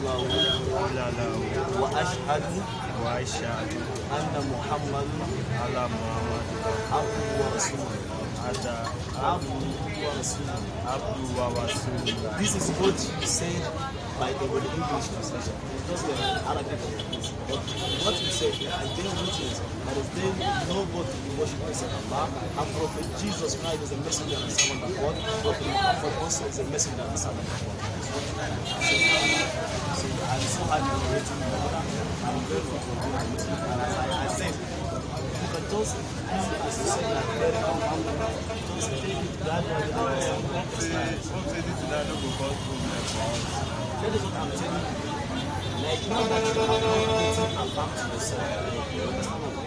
إلا الله وأشهد وأشهد أن محمد على محمد عبده ورسوله. عبده ورسوله. This is what you say by the English translation. Just the Arabic translation. But what we say here, I tell you is that is there no God to be worshipped except Allah, and Prophet Jesus Christ is a messenger and servant of God. Prophet Muhammad also is a messenger and servant of God. So I'm so happy for waiting for that. I'm grateful for being a Muslim. And as I said, you can just, as you said, like very humble, just take it gradually and that is what I'm telling you. Like, now that you have not written about yourself, you understand what